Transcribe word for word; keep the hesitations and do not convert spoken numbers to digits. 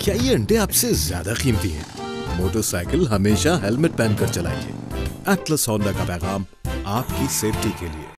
क्या ये अंडे आपसे ज्यादा कीमती हैं? मोटरसाइकिल हमेशा हेलमेट पहनकर चलाइए। एटलस होंडा का पैगाम आपकी सेफ्टी के लिए।